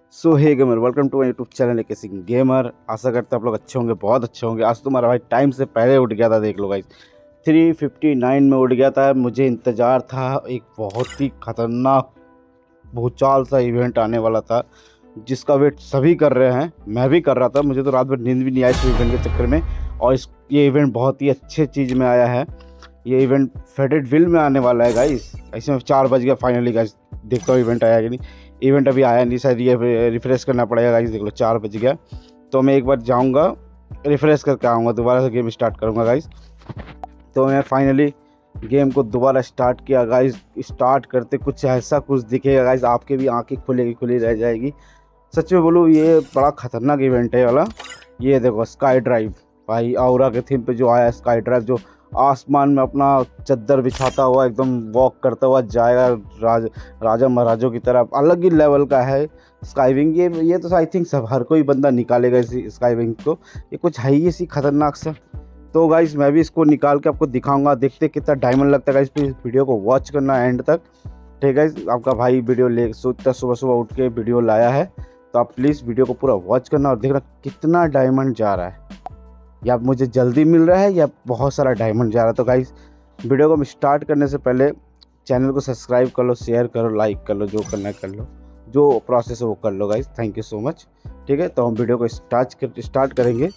So hey gamer, welcome to my YouTube channel एक Singh gamer. आशा करते हैं आप लोग अच्छे होंगे, बहुत अच्छे होंगे। आज तुम्हारा भाई टाइम से पहले उठ गया था, देख लो गाइस 3:59 में उठ गया था। मुझे इंतज़ार था, एक बहुत ही खतरनाक भूचाल सा इवेंट आने वाला था जिसका वेट सभी कर रहे हैं, मैं भी कर रहा था। मुझे तो रात भर नींद भी नहीं आई इस इवेंट के चक्कर में। और ये इवेंट बहुत ही अच्छे चीज़ में आया है। ये इवेंट फेडेड विल में आने वाला है गाइस। ऐसे में 4 बज गया फाइनली गाइस। देखता हूँ इवेंट आया कि नहीं। इवेंट अभी आया नहीं, शायद ये रिफ्रेश करना पड़ेगा गाइस। देख लो 4 बज गया, तो मैं एक बार जाऊँगा, रिफ्रेश करके आऊँगा, दोबारा से गेम स्टार्ट करूँगा गाइस। तो मैं फाइनली गेम को दोबारा स्टार्ट किया गाइस। स्टार्ट करते कुछ ऐसा कुछ दिखेगा गाइस, आपके भी आंखें खुली रह जाएगी। सच में बोलूँ, ये बड़ा खतरनाक इवेंट है वाला। ये देखो स्काई ड्राइव भाई, ऑरा के थीम पे जो आया है स्काई ड्राइव, जो आसमान में अपना चद्दर बिछाता हुआ एकदम वॉक करता हुआ जाएगा राजा महाराजों की तरह। अलग ही लेवल का है स्काईविंग। ये तो आई थिंक सब हर कोई बंदा निकालेगा इसी स्काईविंग को। ये कुछ है ही इसी खतरनाक सा। तो गाइस मैं भी इसको निकाल के आपको दिखाऊंगा, देखते कितना डायमंड लगता है गाइस। इस वीडियो को वॉच करना एंड तक, ठीक है। आपका भाई वीडियो ले सोचता सुबह उठ के वीडियो लाया है, तो आप प्लीज़ वीडियो को पूरा वॉच करना और देखना कितना डायमंड जा रहा है, या मुझे जल्दी मिल रहा है या बहुत सारा डायमंड जा रहा है। तो गाइस वीडियो को स्टार्ट करने से पहले चैनल को सब्सक्राइब कर लो, शेयर करो, लाइक कर लो, जो करना है कर लो, जो प्रोसेस है वो कर लो guys. Thank you so much, ठीक है। तो हम वीडियो को स्टार्ट करेंगे।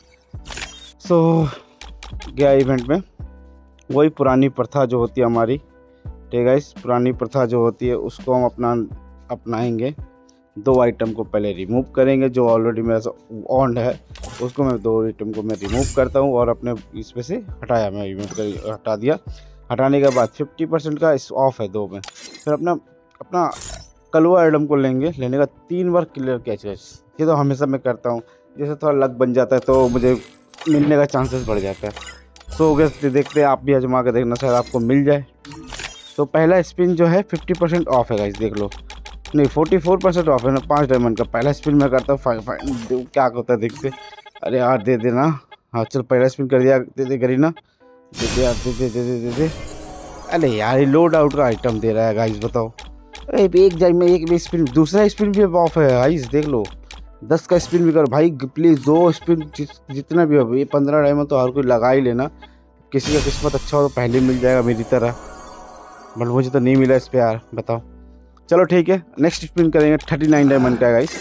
सो गया इवेंट में वही पुरानी प्रथा जो होती है हमारी, ठीक है गाइस। पुरानी प्रथा जो होती है उसको हम अपनाएंगे। 2 आइटम को पहले रिमूव करेंगे, जो ऑलरेडी मेरा ऑन है उसको मैं 2 आइटम को मैं रिमूव करता हूँ और अपने इसमें से हटाया, मैं इवेंट का हटा दिया। हटाने के बाद 50% का ऑफ है 2 में। फिर अपना कलवा आइटम को लेने का 3 बार क्लियर कैच। ये तो हमेशा मैं करता हूँ, जैसे थोड़ा लक बन जाता है तो मुझे मिलने का चांसेस बढ़ जाता है। सो गैस देखते हैं, आप भी आजमा कर देखना, शायद आपको मिल जाए। तो पहला स्पिन जो है 50% ऑफ है गाइस, देख लो। नहीं 44% ऑफ है ना। 5 डायमंड का पहला स्पिन मैं करता हूँ। क्या होता है देखते। अरे यार दे देना। हाँ चल, पहला स्पिन कर दिया। दे करीना, दे दे यार, दे। अरे यार ये लोड आउट का आइटम दे रहा है गाइस, बताओ। अरे एक भी स्पिन, दूसरा स्पिन भी ऑफ है गाइस, देख लो। 10 का स्पिन भी कर भाई प्लीज़। 2 स्पिन जितना भी हो, ये 15 डायमंड तो हर कोई लगा ही लेना। किसी का किस्मत अच्छा हो तो पहले मिल जाएगा मेरी तरह, बट मुझे तो नहीं मिला इस पर यार, बताओ। चलो ठीक है, नेक्स्ट स्पिन करेंगे। 39 डायमंड का है गाइस।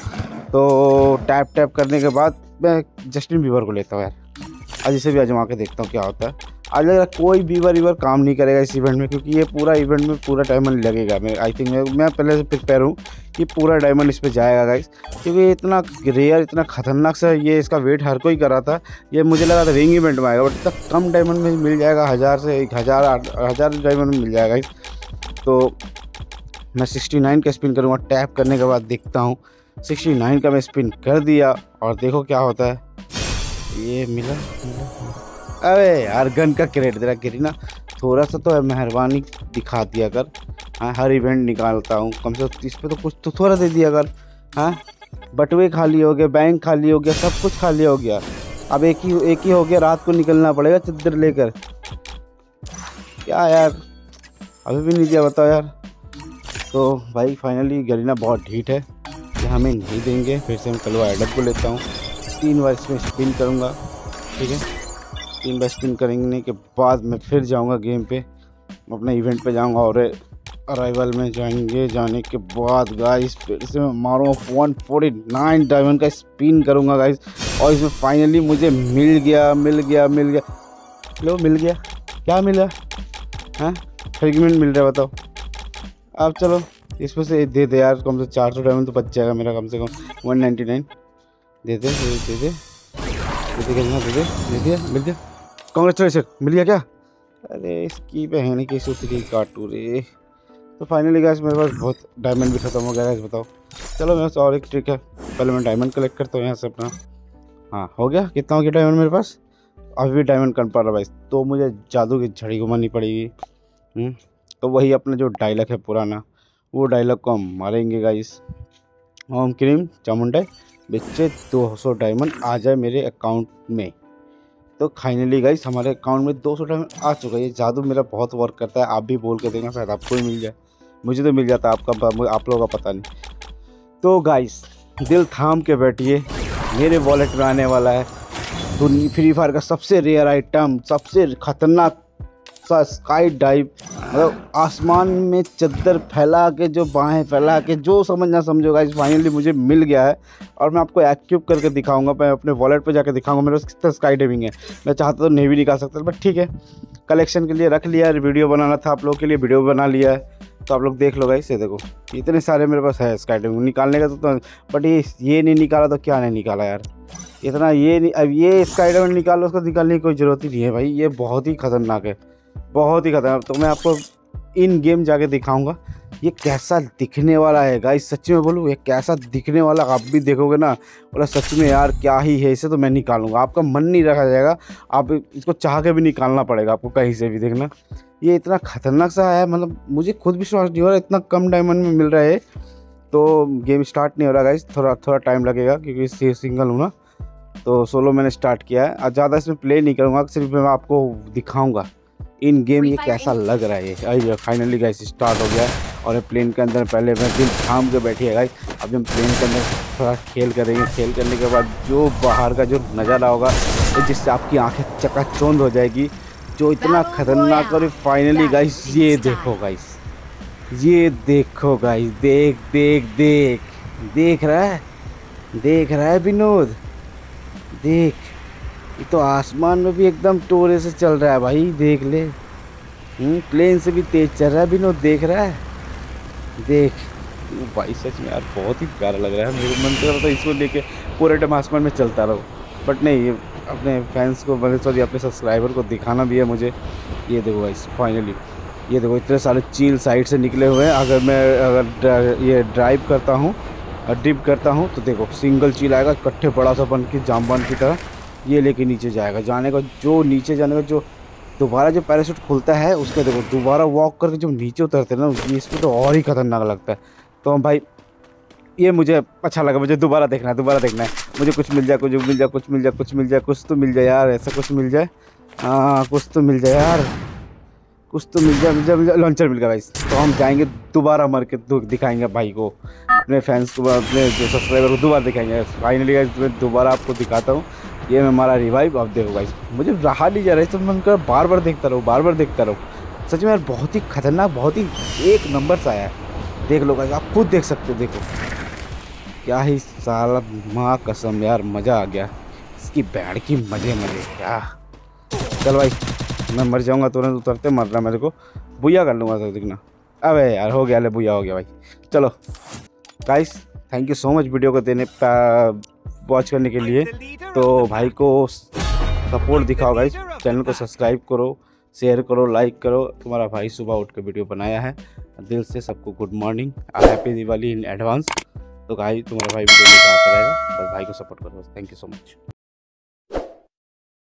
तो टैप करने के बाद मैं जस्टिन बीबर को लेता हूँ यार। आज इसे भी आजमा के देखता हूँ क्या होता है। आज लग रहा है कोई बीबर काम नहीं करेगा इस इवेंट में, क्योंकि ये पूरा इवेंट में पूरा डायमंड लगेगा। मैं आई थिंक मैं पहले से प्रिपेयर हूँ कि पूरा डायमंड इस पर जाएगा गाइस, क्योंकि इतना रेयर, इतना खतरनाक सा ये इसका वेट हर कोई कर रहा था। ये मुझे लगा था रिंग इवेंट में आएगा, बट इतना कम डायमंड में मिल जाएगा। 1000 से 1000 डायमंड मिल जाएगा गाइस। तो मैं 69 का स्पिन करूँगा। टैप करने के बाद देखता हूँ 69 का मैं स्पिन कर दिया, और देखो क्या होता है। ये मिला। अरे यार गन का क्रेडिट दे रहा गिरी, थोड़ा सा तो मेहरबानी दिखा दिया कर। हाँ हर इवेंट निकालता हूँ, कम से कम इस पर तो कुछ तो थोड़ा दे दिया कर। हाँ बटुए खाली हो गए, बैंक खाली हो गया, सब कुछ खाली हो गया। अब एक ही हो गया, रात को निकलना पड़ेगा चद्दर लेकर। क्या यार अभी भी नहीं दिया, बताओ यार। तो भाई फाइनली गरीना बहुत ढीठ है, ये हमें नहीं देंगे। फिर से मैं कलवा एडप को लेता हूँ। 3 बार इसमें स्पिन करूँगा, ठीक है। 3 बार स्पिन करने के बाद मैं फिर जाऊँगा गेम पे, अपने इवेंट पे जाऊँगा और अराइवल में जाने के बाद गाइस फिर से मैं मारूँगा 149 डायमंड का स्पिन करूँगा गाइस। और इसमें फाइनली मुझे मिल गया। लो मिल गया। क्या मिला? हाँ फ्रेगमेंट मिल रहा है, बताओ। अब चलो इसमें से दे दे यार, कम से 400 डायमंड तो बच जाएगा मेरा, कम से कम 199 दे दे। मिल गया। कांग्रेचुलेसन, मिल गया क्या? अरे इसकी बहन की सूत्री काटू रे। तो फाइनली गाइस मेरे पास बहुत डायमंड भी खत्म हो गया गाइस, बताओ। चलो मेरे पास और एक ट्रिक है, पहले मैं डायमंड कलेक्ट करता हूँ यहाँ से अपना। हाँ हो गया। कितना हो गया डायमंड मेरे पास? अभी भी डायमंड कम पड़ रहा है। तो मुझे जादू की झड़ी घुमानी पड़ेगी। तो वही अपना जो डायलॉग है पुराना, वो डायलॉग को हम मारेंगे गाइस। ओम क्रीम चामुंडा बच्चे 200 डायमंड आ जाए मेरे अकाउंट में। तो फाइनली गाइस हमारे अकाउंट में 200 डायमंड आ चुका है। ये जादू मेरा बहुत वर्क करता है, आप भी बोल के देखना, शायद आपको ही मिल जाए। मुझे तो मिल जाता है, आप लोगों का पता नहीं। तो गाइस दिल थाम के बैठिए, मेरे वॉलेट में आने वाला है तो फ्री फायर का सबसे रेयर आइटम, सबसे खतरनाक सा स्काई डाइव, मतलब आसमान में चद्दर फैला के, जो बाहें फैला के, जो समझना समझो गाइस, फाइनली मुझे मिल गया है। और मैं आपको एक्टिव करके दिखाऊंगा, मैं अपने वॉलेट पे जाके दिखाऊंगा मेरे पास कितना स्काई डाइविंग है। मैं चाहता तो नहीं भी निकाल सकता, बट ठीक है, कलेक्शन के लिए रख लिया, वीडियो बनाना था आप लोगों के लिए, वीडियो बना लिया है, तो आप लोग देख लो गाइस। ये देखो इतने सारे मेरे पास है स्काई डाइविंग निकालने का तो बट ये नहीं निकाला तो क्या नहीं निकाला यार, इतना ये नहीं। अब ये स्काई डाइविंग निकालो, उसको निकालने की कोई ज़रूरत ही नहीं है भाई, ये बहुत ही खतरनाक है, बहुत ही खतरनाक। तो मैं आपको इन गेम जाके दिखाऊंगा ये कैसा दिखने वाला है गाइस। सच्ची में बोलूँ, ये कैसा दिखने वाला, आप भी देखोगे ना, बोला सच में यार क्या ही है, इसे तो मैं निकालूंगा, आपका मन नहीं रखा जाएगा, आप इसको चाह के भी निकालना पड़ेगा आपको कहीं से भी। देखना ये इतना खतरनाक सा है, मतलब मुझे खुद विश्वास नहीं हो रहा इतना कम डायमंड में मिल रहा है। तो गेम स्टार्ट नहीं हो रहा गाइस, थोड़ा टाइम लगेगा क्योंकि सिंगल हूँ ना, तो सोलो मैंने स्टार्ट किया है। और ज़्यादा इसमें प्ले नहीं करूँगा, सिर्फ मैं आपको दिखाऊँगा इन गेम ये कैसा लग रहा है। ये फाइनली गाइस स्टार्ट हो गया है और प्लेन के अंदर पहले मैं दिल थाम के बैठी है गाइस। अभी हम प्लेन के अंदर थोड़ा खेल करेंगे, खेल करने के बाद जो बाहर का जो नज़ारा होगा तो जिससे आपकी आंखें चकाचौंध हो जाएगी, जो इतना खतरनाक। और फाइनली गाइस ये देखो गाइस, ये देखो गाइस, देख देख देख देख रहा है विनोद, देख ये तो आसमान में भी एकदम टोरे से चल रहा है भाई, देख ले। प्लेन से भी तेज चल रहा है विनोद, देख रहा है, देख भाई। सच में यार बहुत ही प्यारा लग रहा है, मेरे मन कर रहा था इसको लेके पूरे टाइम आसमान में चलता रहो, बट नहीं, ये अपने फैंस को, मतलब सॉरी अपने सब्सक्राइबर को दिखाना भी है मुझे। ये देखो गाइस फाइनली, ये देखो इतने सारे चील साइड से निकले हुए हैं। अगर ये ड्राइव करता हूँ और डिप करता हूँ तो देखो सिंगल चील आएगा इकट्ठे बड़ा सा बन के जामबान की तरह, ये लेके नीचे जाएगा। जाने का जो नीचे जाने का जो दोबारा जो पैराशूट खुलता है उसके देखो दोबारा वॉक करके जो नीचे उतरते हैं ना, ये इसको तो और ही खतरनाक लगता है। तो भाई ये मुझे अच्छा लगा, मुझे दोबारा देखना है, मुझे कुछ मिल जाए, कुछ मिल जाए, कुछ मिल जाए, कुछ मिल जाए, कुछ तो मिल जाए यार, ऐसा कुछ मिल जाए, हाँ कुछ तो मिल जाए यार, कुछ तो मिल जाए। लॉन्चर मिल गया भाई, तो हम जाएंगे दोबारा मर के दिखाएंगे भाई को, अपने फैंस को, अपने जो सब्सक्राइबर को दोबारा दिखाएंगे। फाइनली गाइस मैं दोबारा आपको दिखाता हूँ, ये मैं हमारा रिवाइव। अब देखो गाइस मुझे रहा नहीं जा रहा है, तो मन कर बार बार देखता रहो। सच में यार बहुत ही खतरनाक, बहुत ही एक नंबर सा आया है, देख लो गाइस, आप खुद देख सकते हो। देखो क्या ही साला, माँ कसम यार मज़ा आ गया, इसकी बैड की मज़े क्या। चल भाई मैं मर जाऊंगा तुरंत उतरते, मरना मेरे को, बुया कर लूँगा तो दिखना। अबे यार हो गया, ले बुया हो गया भाई। चलो guys thank you so much video को वॉच करने के लिए। तो भाई को सपोर्ट दिखाओ गाइस, चैनल को सब्सक्राइब करो, शेयर करो, लाइक करो। तुम्हारा भाई सुबह उठ के वीडियो बनाया है, दिल से सबको good morning, happy Diwali in advance. तो भाई तुम्हारा भाई वीडियो लेकर आता रहेगा, बस भाई को सपोर्ट करो। Thank you so much.